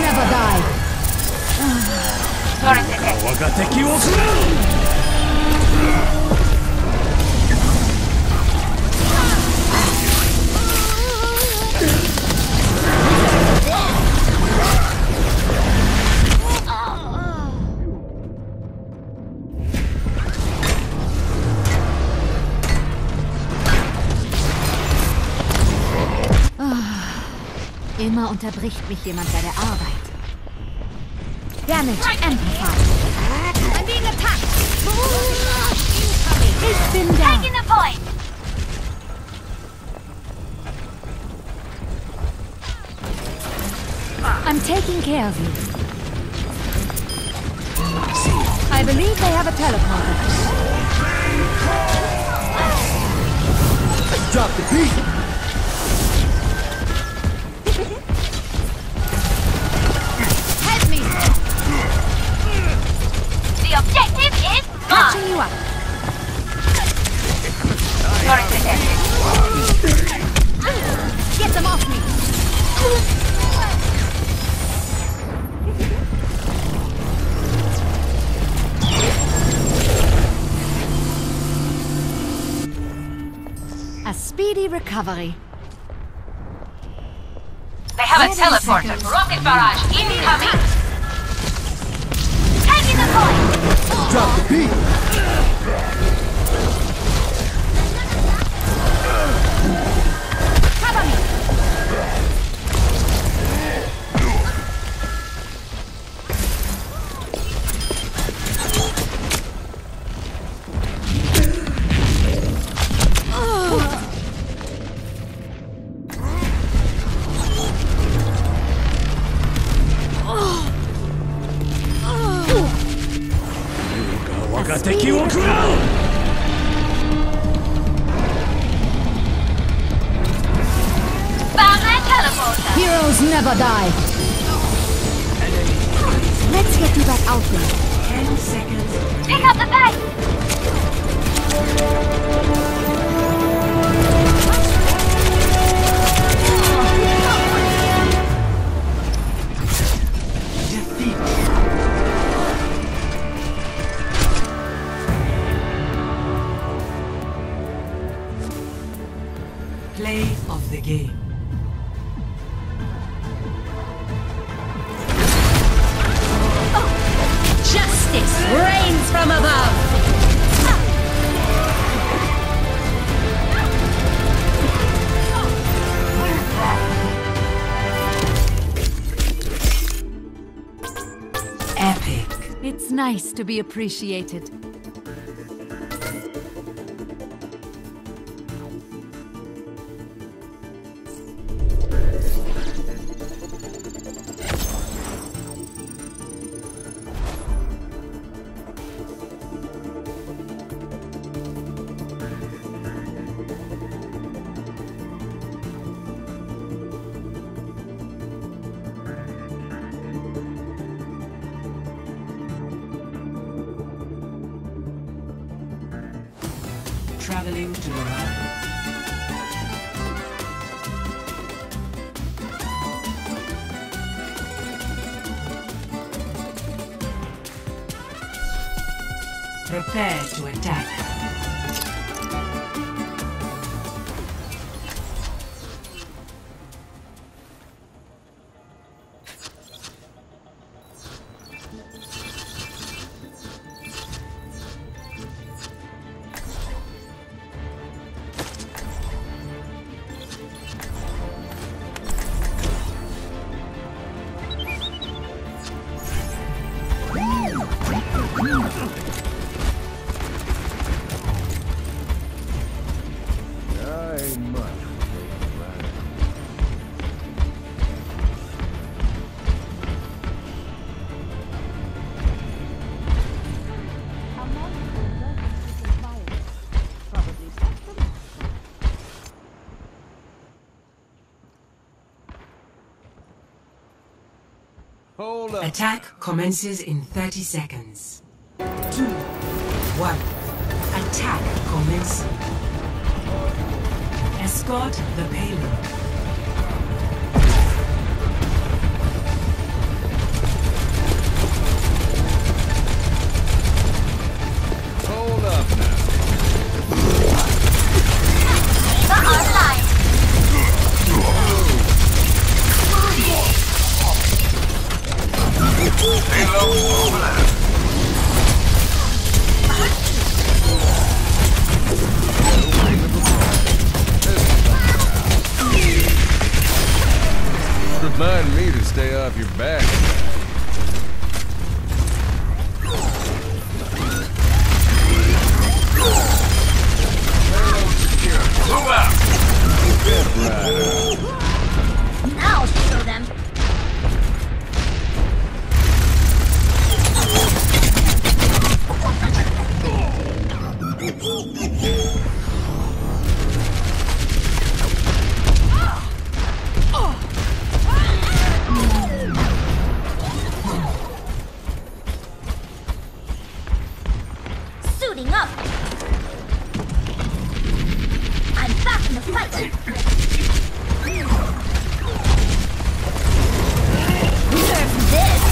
never die. Immer unterbricht mich jemand bei der Arbeit. Damage amplified. I'm being attacked. Ich bin da. Taking the point. I'm taking care of you. I believe they have a teleporter. Drop the beat. The objective is Catching you up. Get them off me. A speedy recovery. They have a teleporter. Rocket barrage incoming. Taking the point. Drop the beat. Cover me. Heroes never die. Let's get you back out there. 10 seconds. Pick up the pace. Play of the game. Justice reigns from above. Epic. It's nice to be appreciated. Traveling to the right. Prepare to attack. Hold up. Attack commences in 30 seconds. 2, 1. Attack commencing. Escort the payload. Payload overlap. Remind me to stay off your back. Payload secure. Move out. Step right up. Now show them. Suiting up. I'm back in the fight. Nerf this.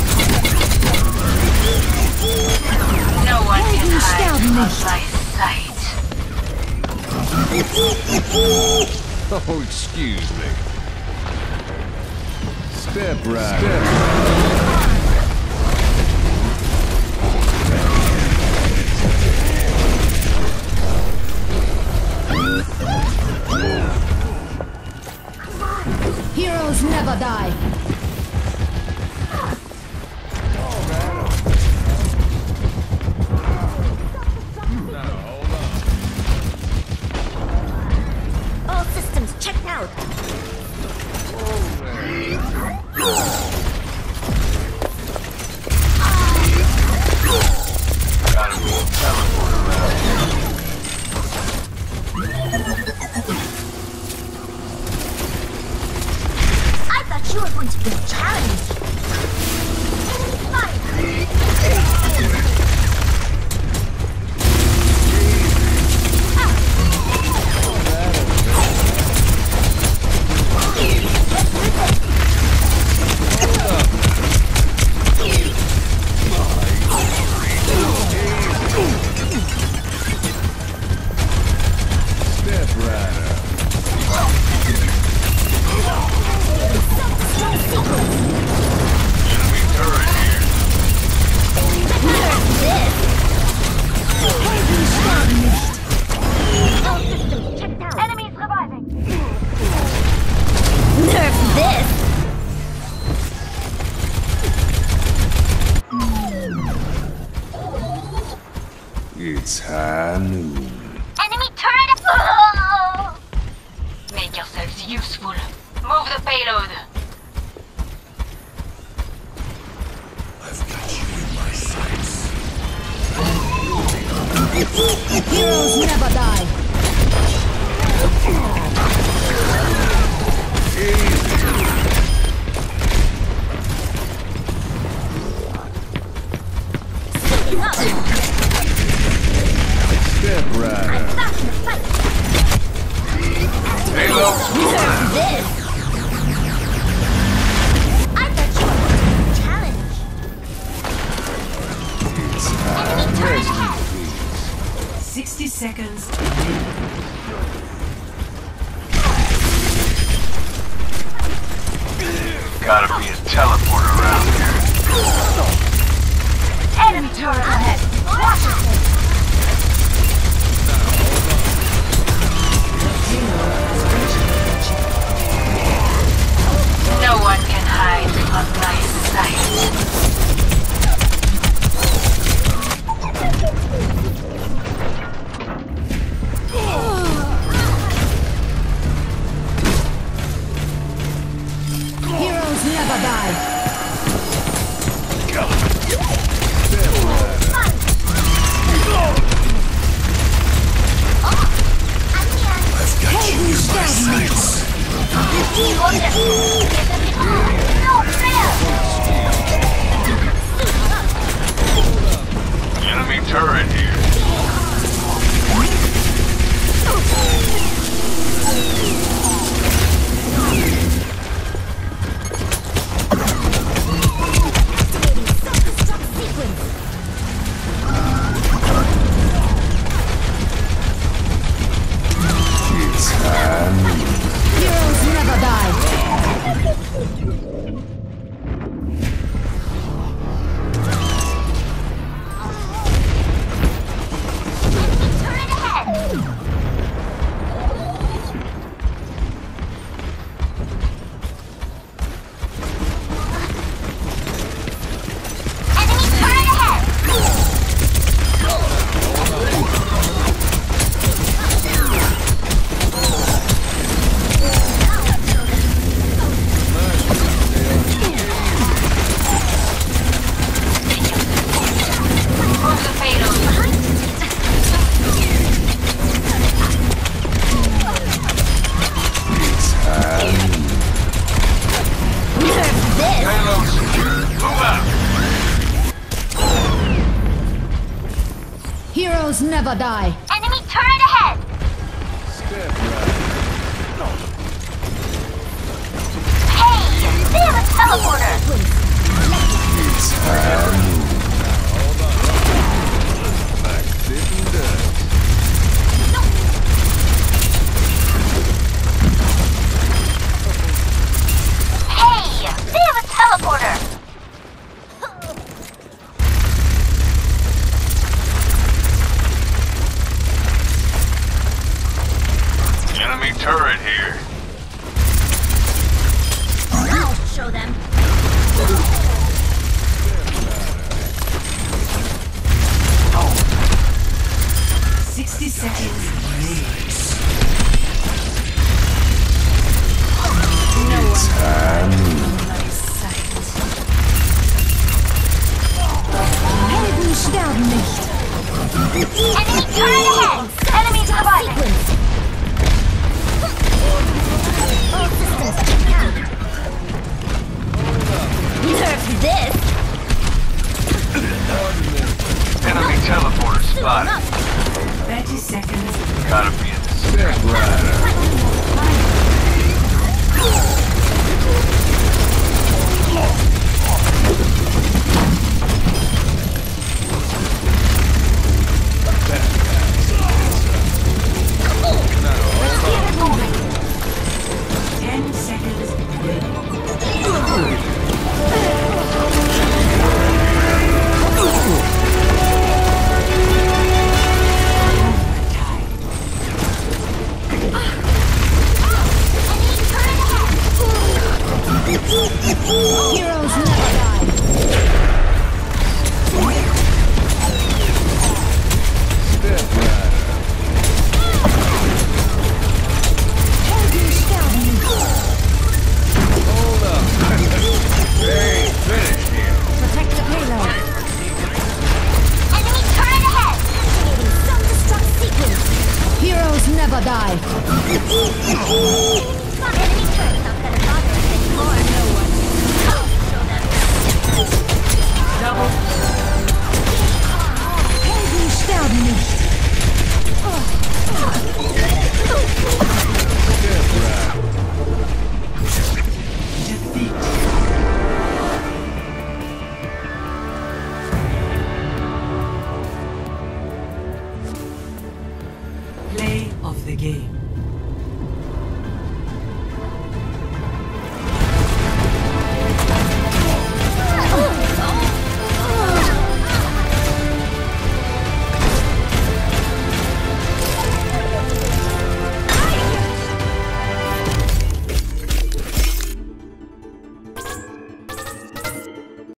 No one can Helden hide sterben from nicht. my sight. Oh, excuse me. Step right. Step right. Heroes never die. All systems checked out. Gotta be a teleporter around here. I thought you were going to be a challenge. Step right up. Enemy turret here. All systems checked out. Enemies reviving. Nerf this. It's high noon. Enemy turret. Make yourselves useful. Move the payload. I've got you in my sights. Heroes never die. Suiting up. Step right I'm up. back in the fight. Payload Nerf this. I thought you were going to be a challenge. It's high. Rest in peace. 60 seconds to live. Gotta be a teleporter around here. Enemy turret ahead. Washington. No one can hide from my sight. Heroes never die. Helden sterben nicht. Enemy turret here. Self-destruct sequence. It's high noon. Heroes never die. Heroes never die. Enemy turret ahead! Step right. Hey! They have a teleporter! Like sitting ducks. Hey! They have a teleporter! Enemy turret here. I'll show them. 60 seconds. Helden sterben nicht. Enemy turret ahead! Enemy surviving! All systems check out. Nerf this. Enemy teleporter spotted. 30 seconds. Gotta be in the Step right. Heroes never die. Step right. Helden sterben nicht. Hold up. They ain't finished yet. Protect the payload. Enemy turret ahead! Self-destruct sequence. Heroes never die.